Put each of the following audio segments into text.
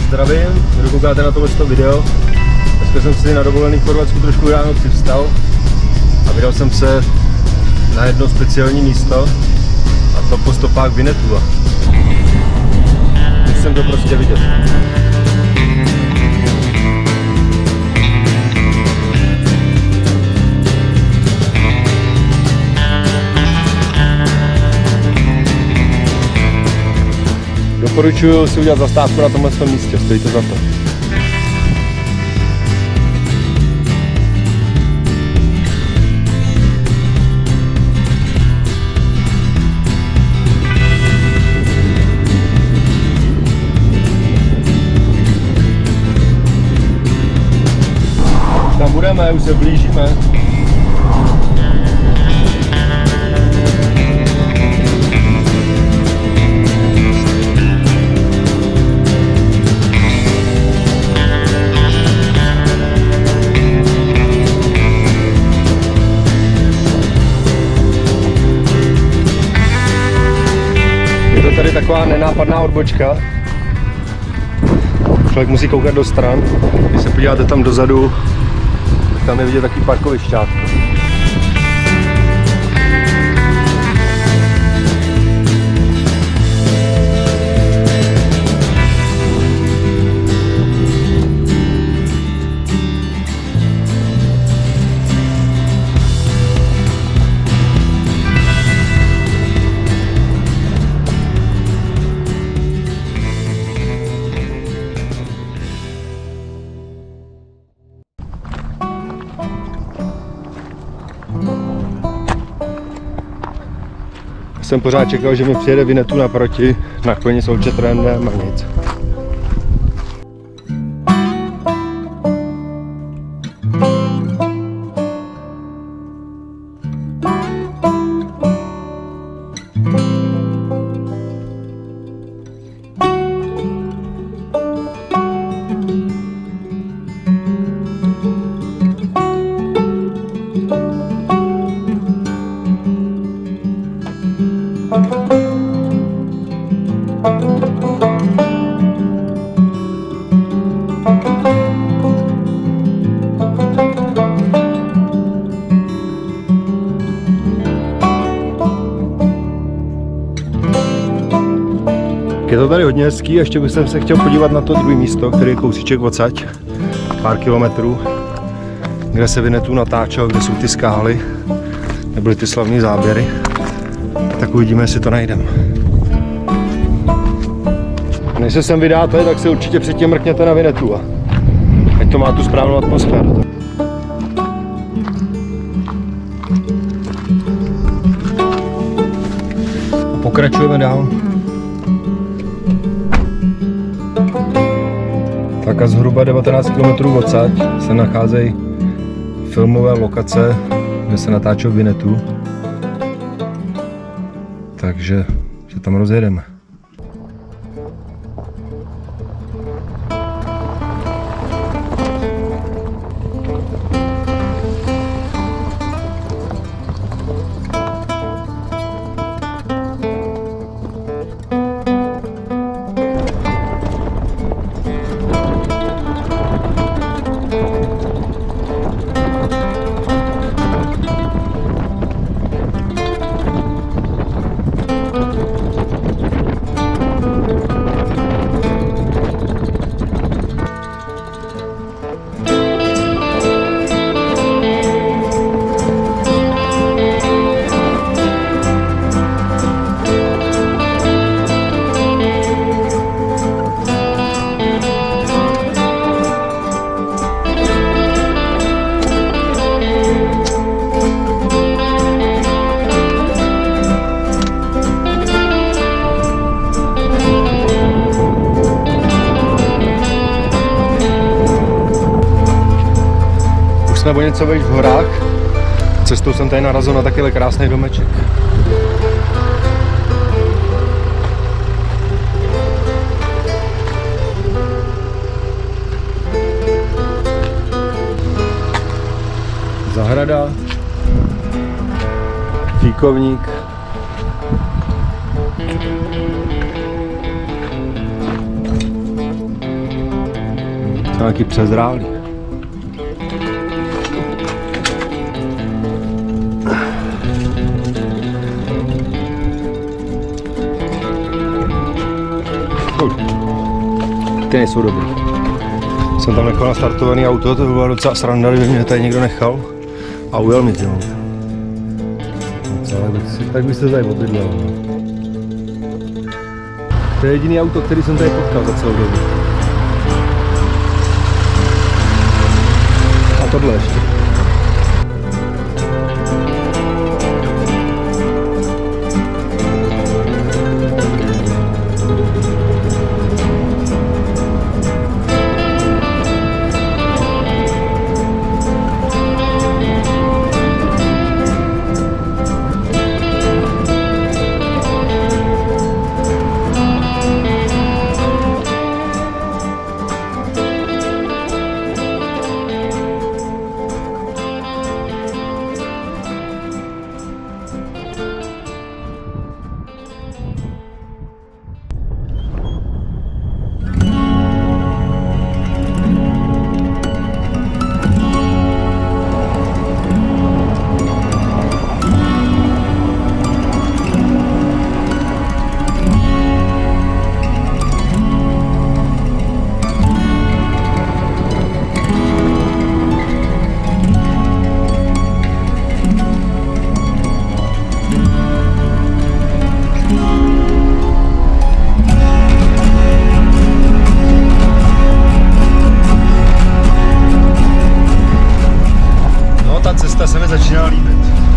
zdravím, kdo koukáte na tohle video. Dneska jsem si na dovolený v Chorvatsku trošku ráno přivstal a vydal jsem se na jedno speciální místo, a to po stopách Winnetua. Musím to prostě vidět. Doporučuji si udělat zastávku na tomhle místě, stojí to za to. Tam budeme, už se blížíme. Je to tady taková nenápadná odbočka. Člověk musí koukat do stran. Když se podíváte tam dozadu, tam je vidět takový parkovišťátko. Jsem pořád čekal, že mi přijede Winnetu naproti, na koni s Olčetrendem a nic. Je to tady hodně hezký, ještě bych se chtěl podívat na to druhé místo, který je kousíček odsaď, pár kilometrů, kde se Winnetu natáčel, kde jsou ty skály, nebyly ty slavné záběry. Tak uvidíme, jestli to najdeme. Než se sem vydáte, tak se určitě předtím mrkněte na Winnetu, ať to má tu správnou atmosféru. Pokračujeme dál. Tak a zhruba 19 km odsaď se nacházejí filmové lokace, kde se natáčel Winnetu. Takže se tam rozjedeme. Jsme o něco vejš v horách. Cestou jsem tady narazil na takovýhle krásný domeček. Zahrada, fíkovník. Nějaký přezrálý. Ty nejsou dobrý. Jsem tam nechal nastartovaný auto, to bylo docela sranda, kdyby mě tady někdo nechal. A ujel mi tím. Tak bych se tady obydlel. To je jediný auto, který jsem tady potkal za celou dobu. A tohle ještě. Ta se mi začíná líbit.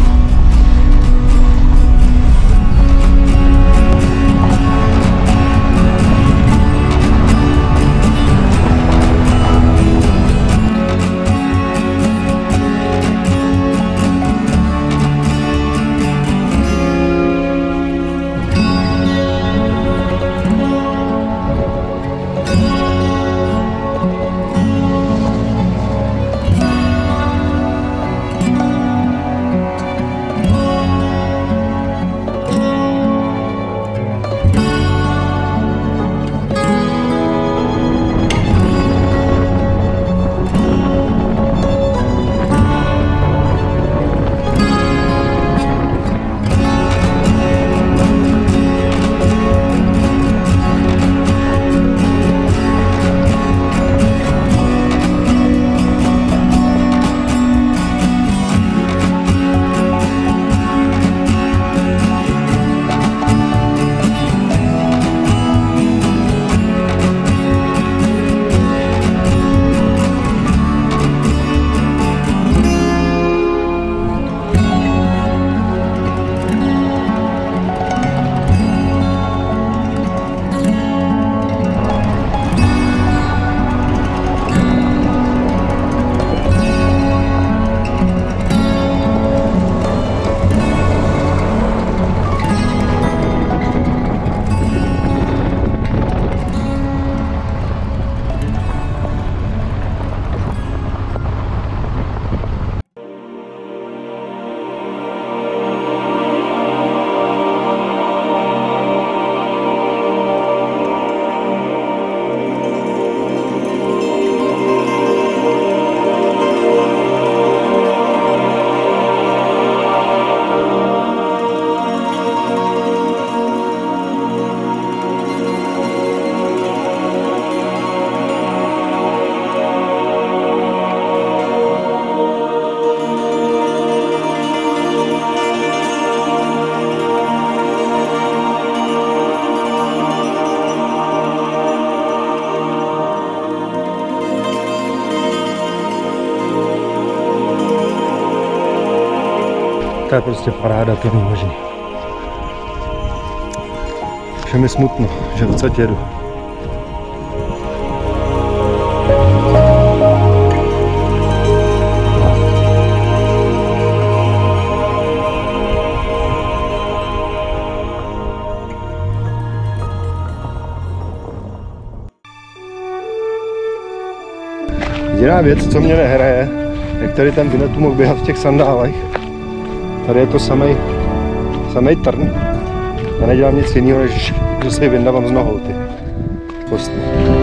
To je prostě paráda, to není možný. Už je mi smutno, že odsaď jedu. Jediná věc, co mě nehraje, jak tady ten Winnetou mohl běhat v těch sandálech. Tady je to samej trn. Já nedělám nic jiného, než že se ji vyndávám z nohou, ty kostny.